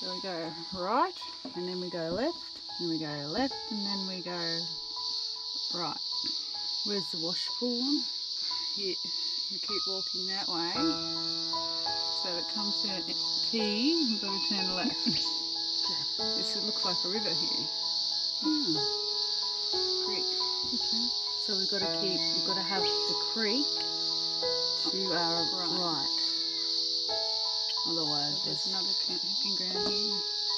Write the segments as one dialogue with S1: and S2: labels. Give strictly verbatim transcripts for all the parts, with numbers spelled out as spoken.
S1: So we go right, and then we go left, and we go left, and then we go right. Where's the Washpool one? Here. We keep walking that way. So it comes down T, we've got to turn left. This looks like a river here. Hmm. Creek. Okay. So we've got to keep, we've got to have the creek to our right. right. Otherwise, so there's another camping ground here.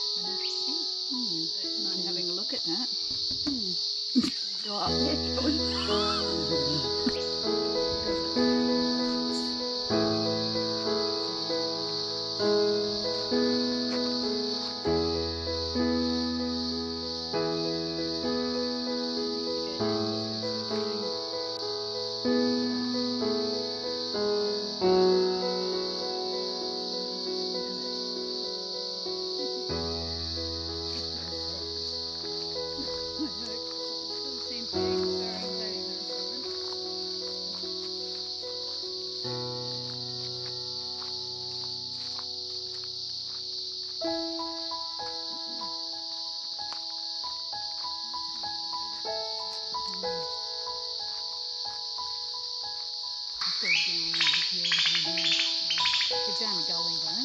S1: Hmm. I'm having a look at that. Hmm. Go up there, shall we? Get down the gully though.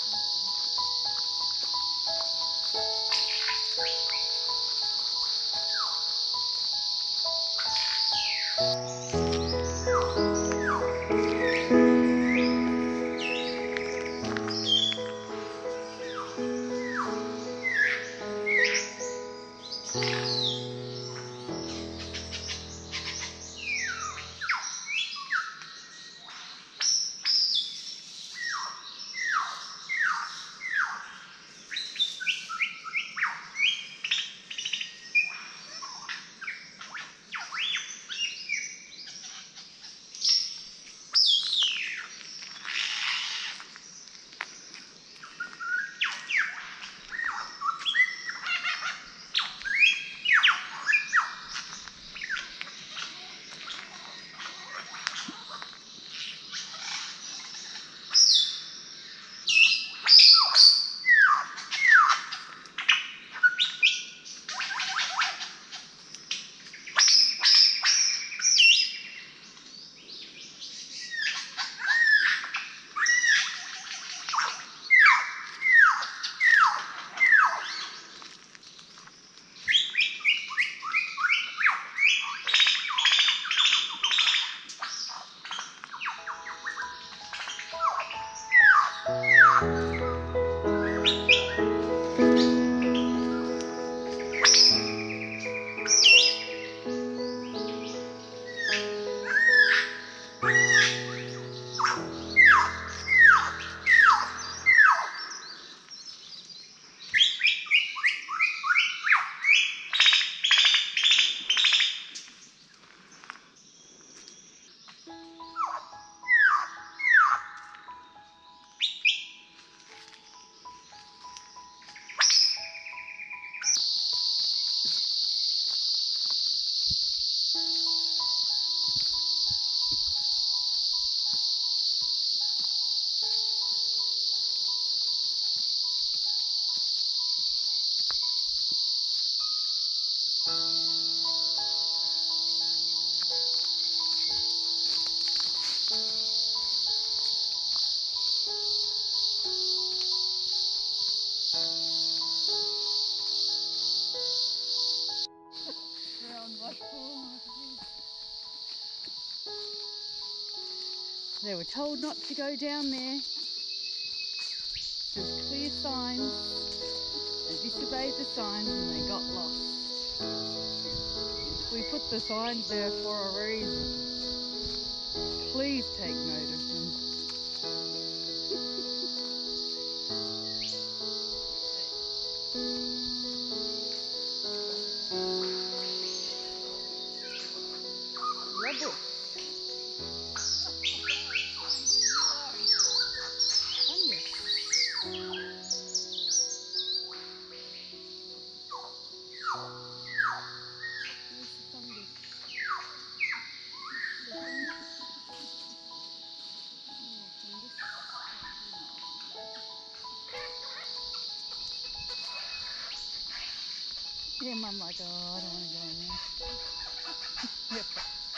S1: They were told not to go down there. There's clear signs. They disobeyed the signs and they got lost. We put the signs there for a reason. Please take note of them. Rebel. Yeah, Mum like, oh, I don't want to go in there. Yep.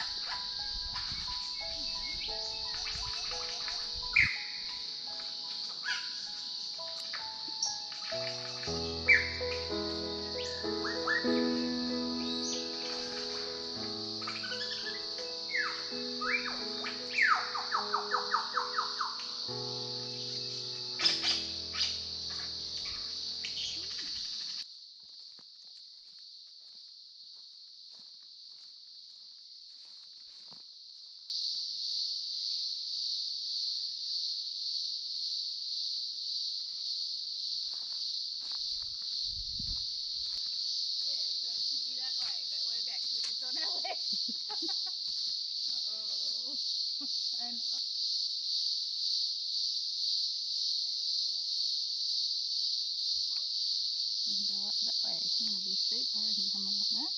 S1: And we can go up that way. It's going to be steep, I reckon, coming up that.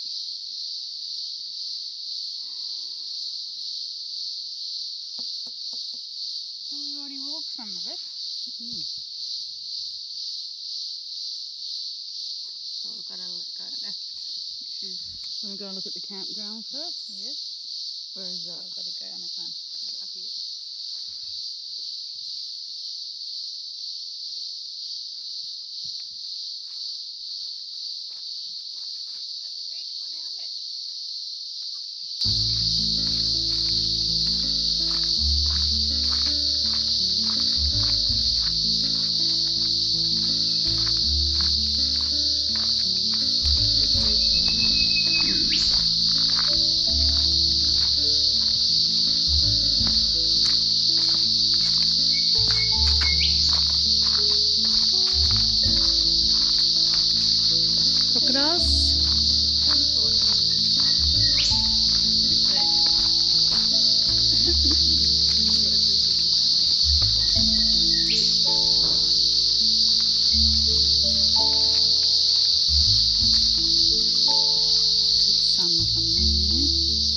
S1: Well, we've already walked some of it. Mm. So we've got to go left, which is... Want to go and look at the campground first? Yes. Where is that? I've got to go on that one. Up here. Crocodiles. Sun coming in there.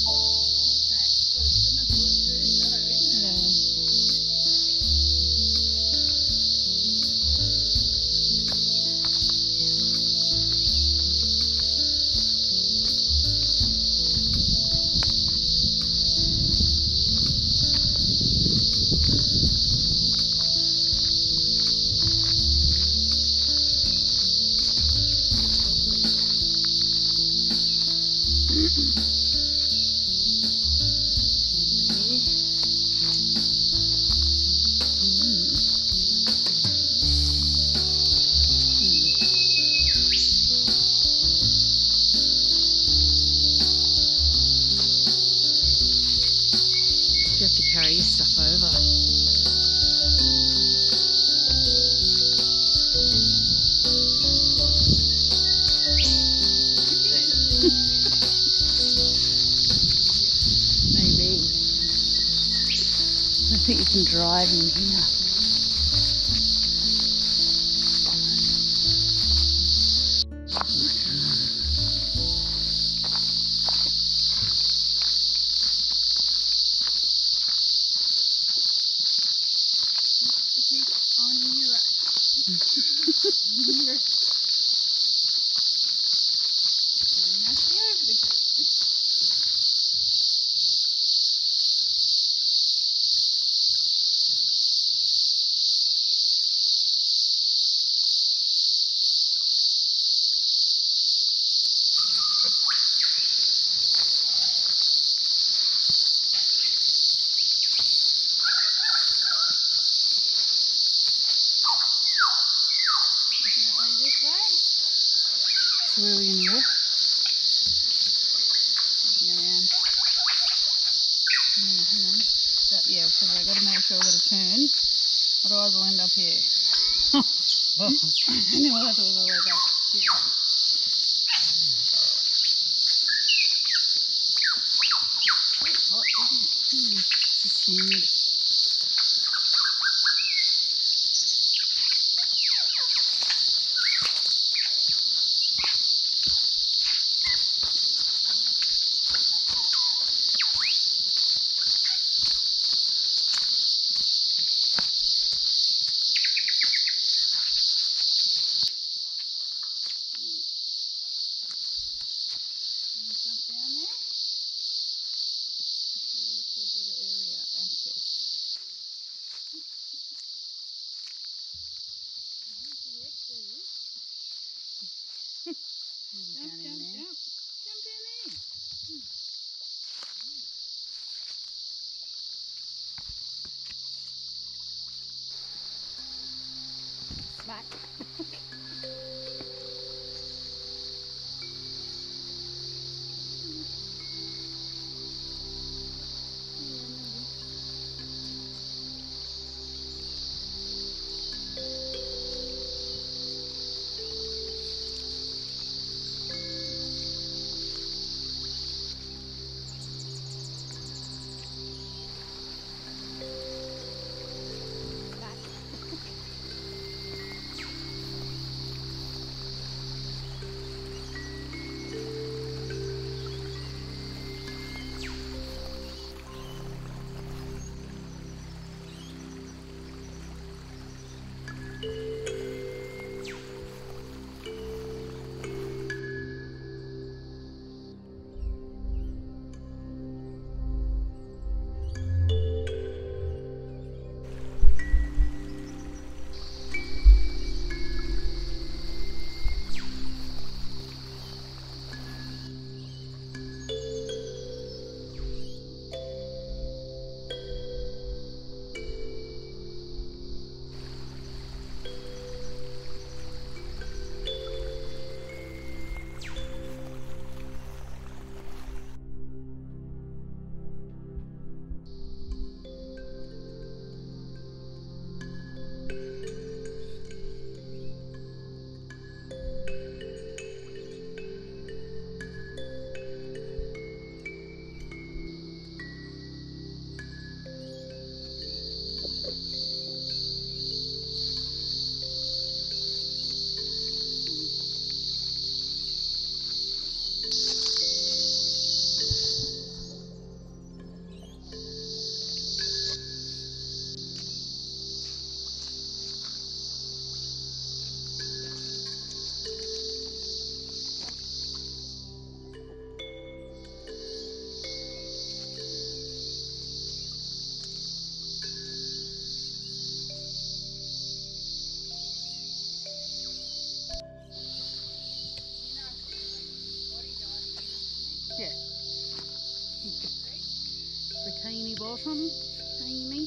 S1: You have to carry your stuff over. Maybe. I think you can drive in here. So where are we going to go? Going around. Yeah, hang on. So, yeah, so I've got to make sure I've got to turn, otherwise I'll end up here. And then we'll have to go all the way back. Yeah. It's hot, isn't it? Hmm. It's just humid. back. Yeah. Bikini bottom, Amy.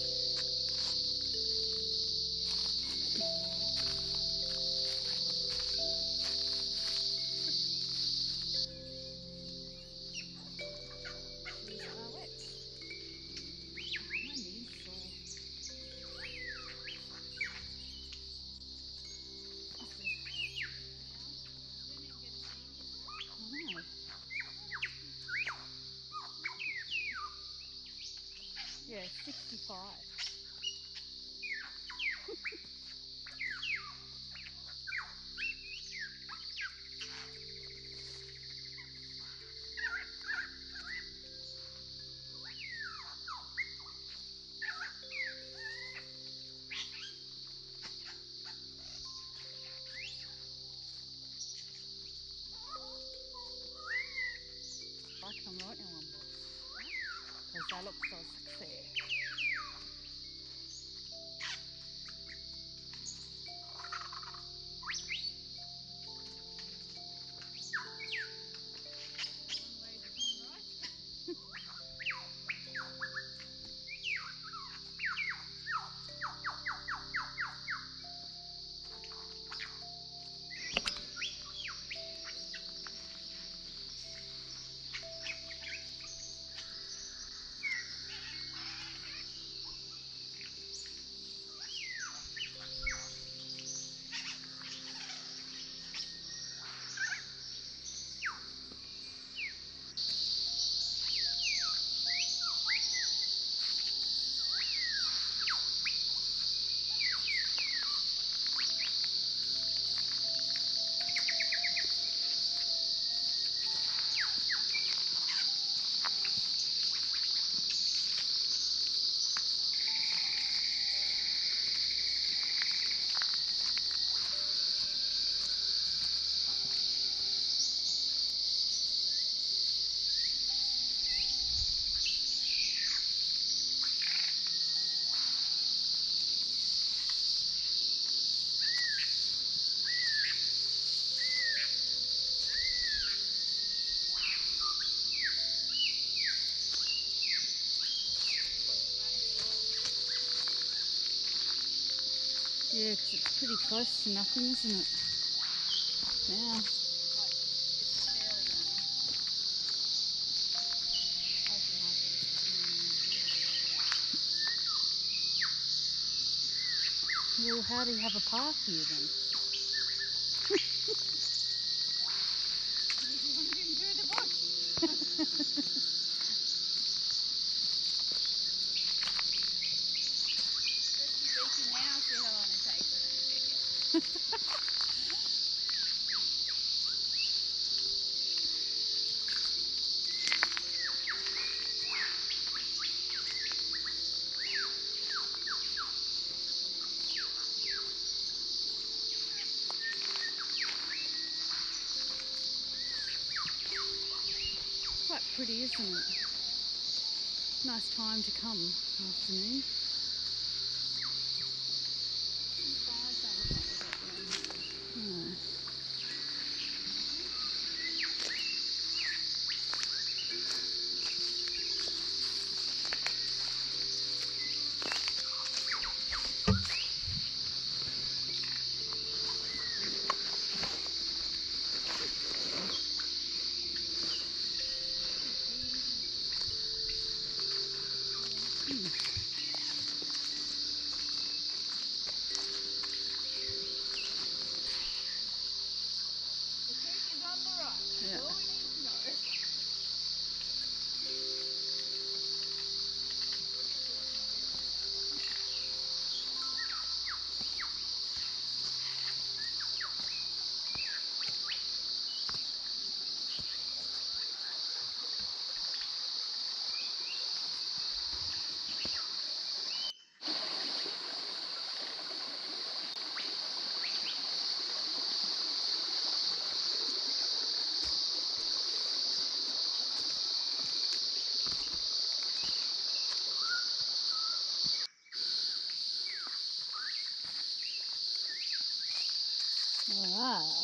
S1: Yeah, sixty-five. I come right now on boss, because they look so sexy. Yeah, because it's pretty close to nothing, isn't it? Now. Well, how do you have a park here then? Through the bush. Now, see how long it takes for them to pick it. Quite pretty, isn't it? Nice time to come afternoon. No. Hmm.
S2: The creek is on the right.
S1: Yeah.
S2: That's all we need to know.
S1: Wow.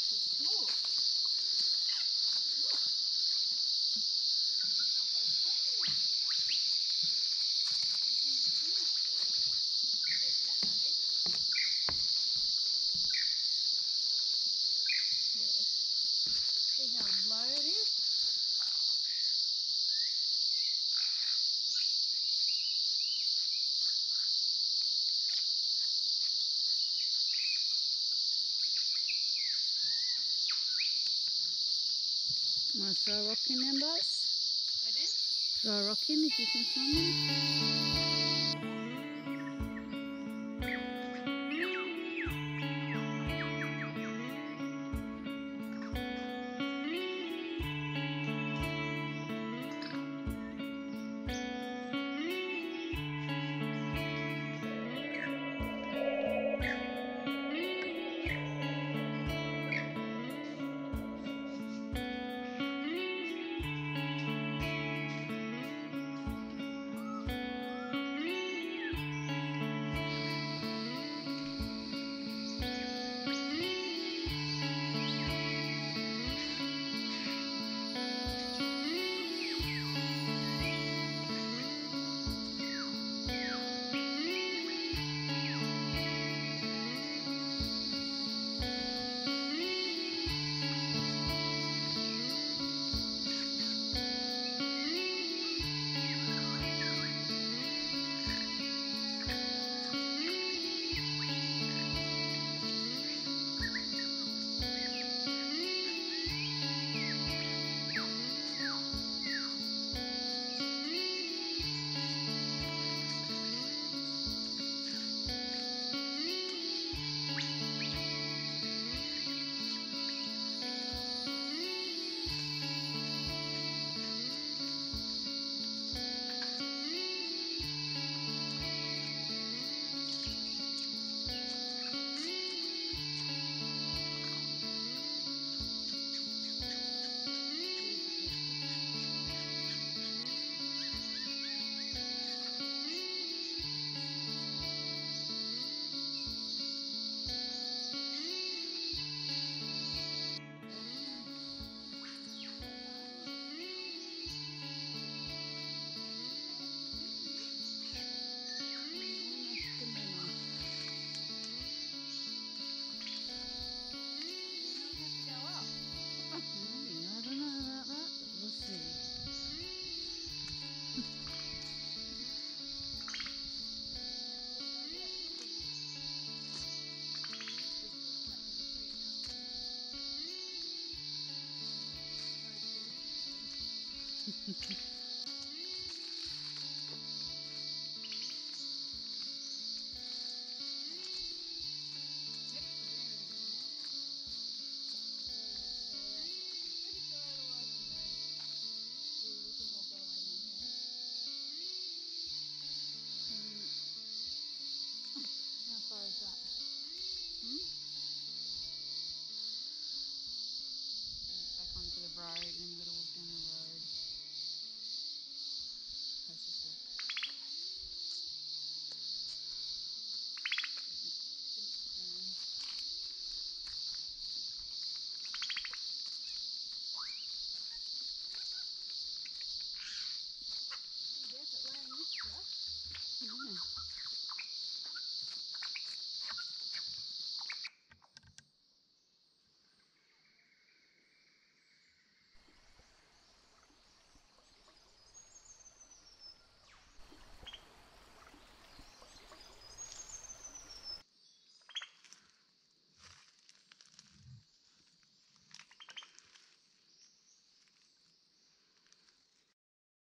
S1: See how low it is? Want to throw a rock in there, boss?
S2: I did.
S1: Throw a rock in if you can find it.